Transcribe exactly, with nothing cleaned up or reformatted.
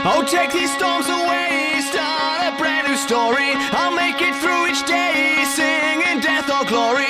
Oh, take these storms away, start a brand new story. I'll make it through each day, singing death or glory.